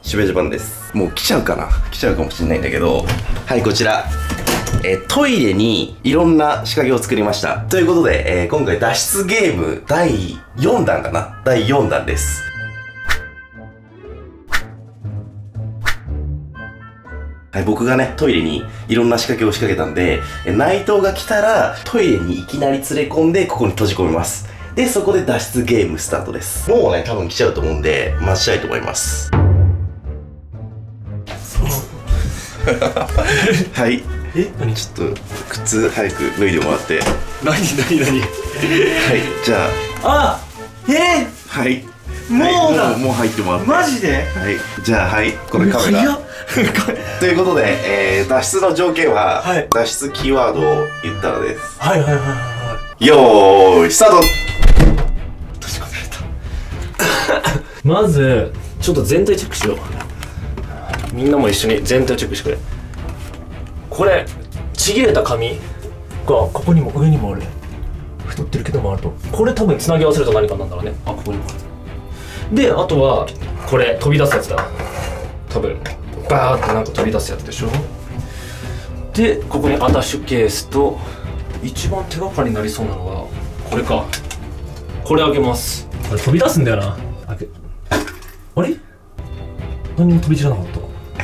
しべジャパンです。もう来ちゃうかな、来ちゃうかもしれないんだけど、はい、こちらトイレにいろんな仕掛けを作りました。ということで、今回脱出ゲーム第4弾かな、第4弾です。はい、僕がね、トイレにいろんな仕掛けを仕掛けたんで、内藤が来たらトイレにいきなり連れ込んでここに閉じ込めます。で、そこで脱出ゲームスタートです。もうね、多分来ちゃうと思うんで、待ちたいと思います。はい。何ちょっと、靴早く脱いでもらって。 何はい、 じゃあ。 はい。 もうだ。 もう入ってもらって。 マジで。 はい。じゃあ、はい。これカメラ。ということで、脱出の条件は、脱出キーワードを言ったらです。よーい、スタート。 確かめられた。まず、ちょっと全体チェックしよう。みんなも一緒に全体チェックしてくれ。これちぎれた紙がここにも上にもある。太ってるけどもあると、これ多分つなぎ合わせると何かなんだろうね。あ、ここにもある。で、あとはこれ飛び出すやつだ。多分バーってなんか飛び出すやつでしょ。で、ここにアタッシュケースと、一番手がかりになりそうなのはこれか。これあげます。これ飛び出すんだよな。あれ何も飛び散らなかった。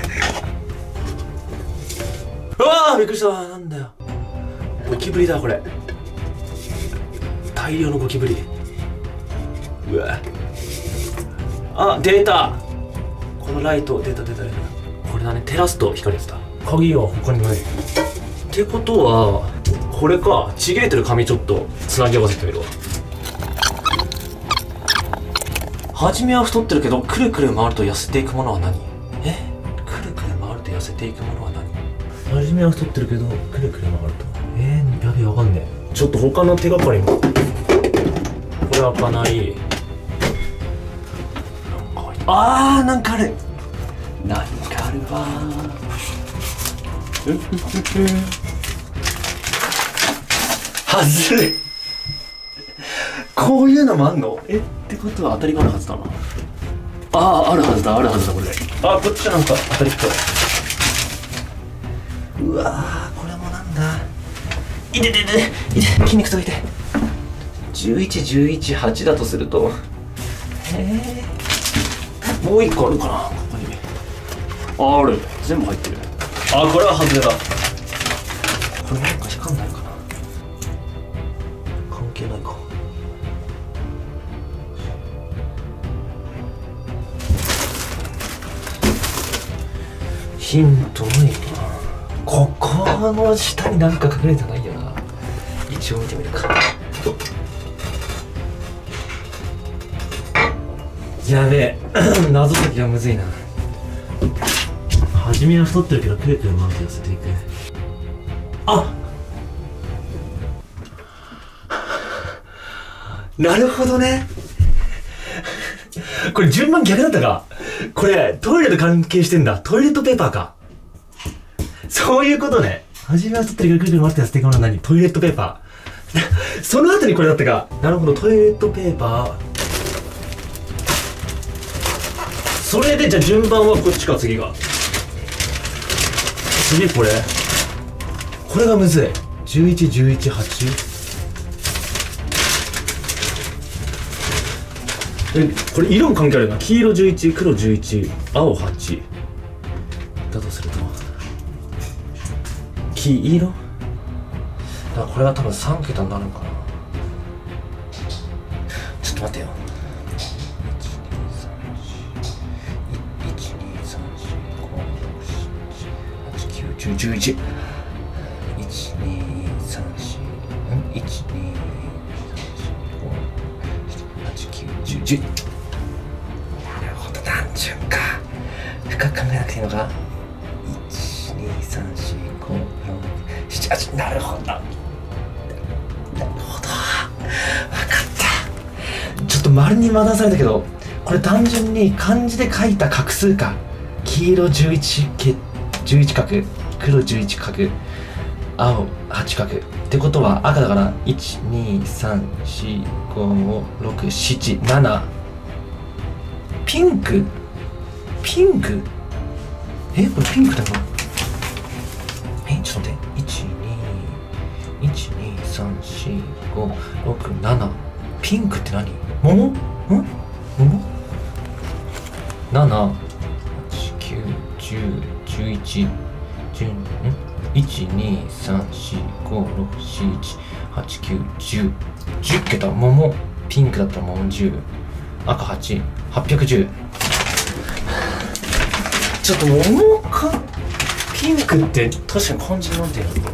うわー、びっくりした。なんだよ、ゴキブリだこれ。大量のゴキブリ。うわ、あ、出た。このライト出た。これだね、照らすと光るやつだ。鍵は他にないってことは、これか。ちぎれてる紙ちょっとつなぎ合わせてみるわ。初めは太ってるけど、くるくる回ると痩せていくものは何？くるくる回ると痩せていくものは何？初めは太ってるけど、くるくる回ると。やべえ、わかんねえ。ちょっと他の手がかりも。これ開かない。あー、なんかある。なんかあるわー。外れ。こういうのもあんの？ってことは当たりがあるはずだな。あるはずだ、これ。あ、こっちなんか当たりっぽい。うわー、これもなんだ。いて、筋肉といて。11、11、8だとすると、もう一個あるかな、ここに。ある。全部入ってる。あ、これは外れだ。これなんか光んないかな。関係ないか。ヒントないかな。ここの下になんか隠れてないよな。一応見てみるか。やべえ謎解きがむずいな。初めは太ってるけどくるくる回って寄せていく。あ、なるほどね。これ順番逆だったか。これトイレと関係してんだ。トイレットペーパーか。そういうことね。初めは太ってるけどくるくる回って寄せていくものは何？トイレットペーパー。その後にこれだったか。なるほど、トイレットペーパー。それでじゃあ順番はこっちか。次がこれがむずい。11、11、8。これ色も関係あるな。黄色11、黒11、青8だとすると、黄色だからこれは多分3桁になるのかな。ちょっと待ってよ。11、12、3、4、1、2、3、4、5、8、9、10。なるほど、単純か。深く考えなくていいのか。1、2、3、4、5、6、7、8。なるほど。分かった。ちょっと丸に惑わされたけど、これ単純に漢字で書いた画数か。黄色11画、黒11角、青8角ってことは赤だから、1234567。ピンクピンク？これピンクだな。ちょっと待って。1234567。ピンクって何？桃？桃？7、8、9、10、11、12、1、2、3、4、5、6、7、8、9、10。10桁。桃。ピンクだったら桃10。赤8。810。ちょっと桃かピンクって確かに漢字なんてやるの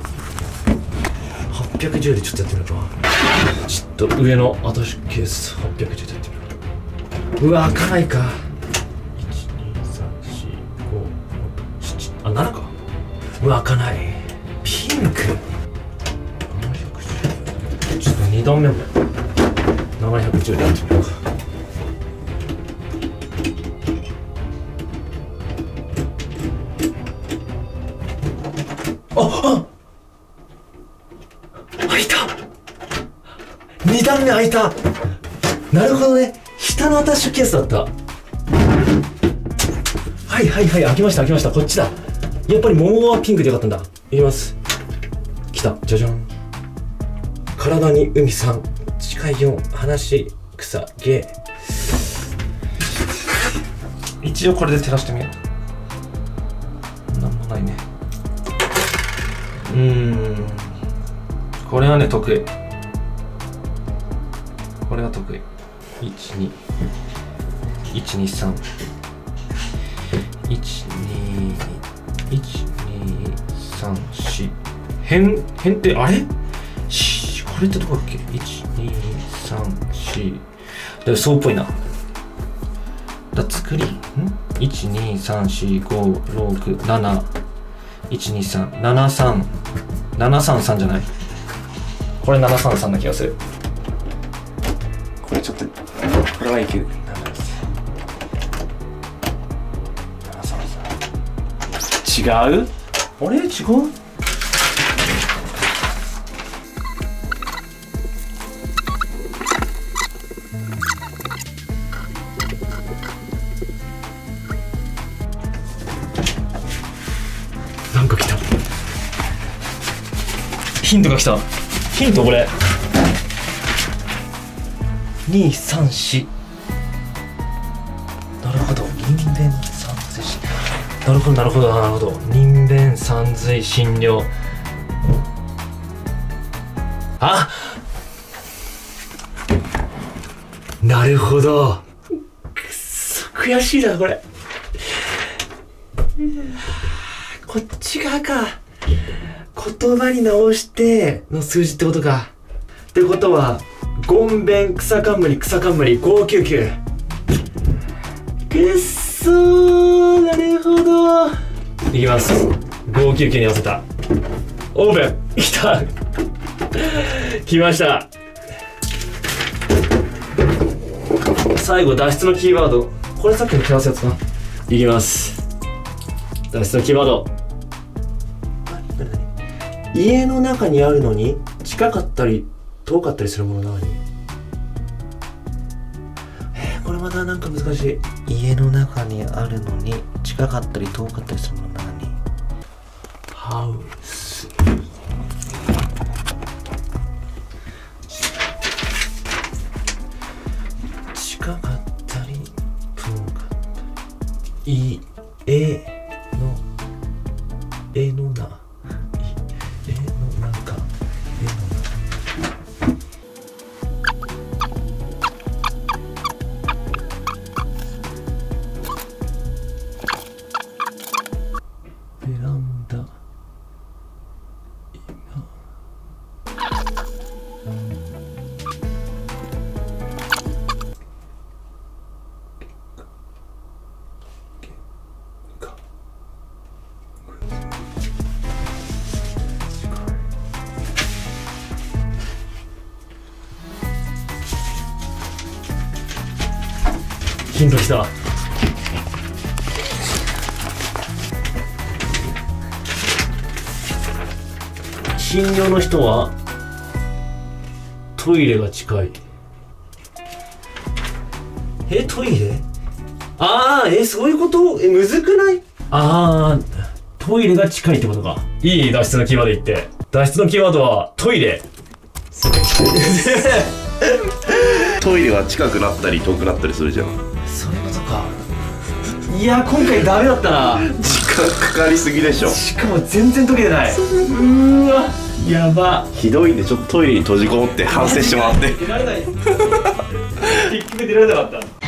810でちょっとやってみるか。ちょっと上のアタッシュケース810でやってみる。うわ、開かないか。1234567。あ、7か。うわ、開かない。ピンク710。ちょっと2段目も710でやってみるか。開いた。2段目開いた。なるほどね。下のアタッシュケースだった。はいはいはい、開きました開きました。こっちだ。やっぱり桃はピンクでよかったんだ。いきます。きた。じゃじゃん。体に海3、近い4、話草ゲー。一応これで照らしてみよう。なんもないね。これはね、得意。これは得意。1、2、1、2、3。1、2、1、2、3、4。辺ってあれ？これってどこだっけ？ 1、2、3、4。で、そうっぽいな。作り？1、2、3、4、5、6、7。1、2、3、7、3、7、3、3じゃない？これ7、3、3な気がする。これちょっと、これはいける。違う？あれ？違う？なんか来た。ヒントが来た。ヒントこれ。2、3、4。なるほど。人弁三髄診療。なるほどなるほどなるほど。人弁三髄診療。あ、なるほど。くっそ悔しいなこれ。こっち側か。言葉に直しての数字ってことか。ってことは、ゴンベン草冠599。くっそー、なるほど。いきます。599に合わせた。オープン。きた。来ました。最後、脱出のキーワード。これさっきの照らすやつかな。いきます。脱出のキーワード。家の中にあるのに近かったり遠かったりするもの。何？これまたなんか難しい。家の中にあるのに近かったり遠かったりするもの。何？ハウス。近かったり遠かったり。絵のな。ベランダ。ヒントきた。診療の人はトイレが近い。トイレ？ そういうこと？むずくない？トイレが近いってことか。いい脱出のキーワード言って。脱出のキーワードはトイレ。 トイレは近くなったり遠くなったりするじゃん。 そういうことか。いや、今回ダメだったな。 時間かかりすぎでしょ。 しかも全然解けてない。わ、やば。 ひどいんで、ちょっとトイレに閉じこもって反省してもらって。 出られない。結局出られなかった。